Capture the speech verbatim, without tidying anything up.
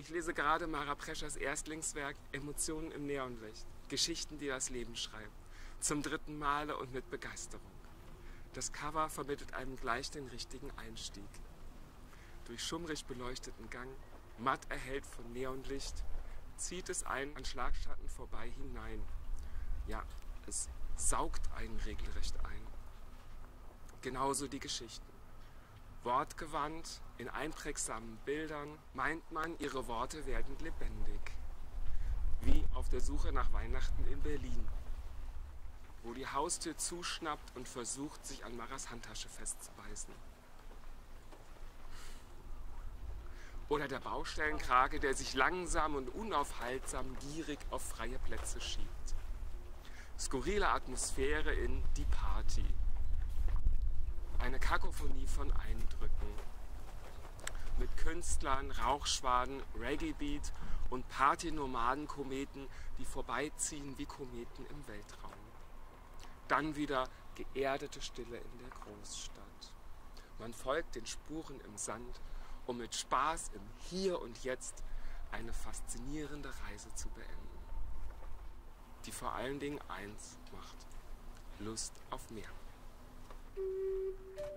Ich lese gerade Mara Preschers Erstlingswerk Emotionen im Neonlicht. Geschichten, die das Leben schreiben. Zum dritten Male und mit Begeisterung. Das Cover vermittelt einem gleich den richtigen Einstieg. Durch schummrig beleuchteten Gang, matt erhellt von Neonlicht, zieht es einen an Schlagschatten vorbei hinein. Ja, es saugt einen regelrecht ein. Genauso die Geschichten. Wortgewandt, in einprägsamen Bildern meint man, ihre Worte werden lebendig. Wie auf der Suche nach Weihnachten in Berlin, wo die Haustür zuschnappt und versucht, sich an Maras Handtasche festzubeißen. Oder der Baustellenkrake, der sich langsam und unaufhaltsam gierig auf freie Plätze schiebt. Skurrile Atmosphäre in Die Party. Eine Kakophonie von Eindrücken. Mit Künstlern, Rauchschwaden, Reggae-Beat und Party-Nomaden-Kometen, die vorbeiziehen wie Kometen im Weltraum. Dann wieder geerdete Stille in der Großstadt. Man folgt den Spuren im Sand, um mit Spaß im Hier und Jetzt eine faszinierende Reise zu beenden. Die vor allen Dingen eins macht: Lust auf mehr.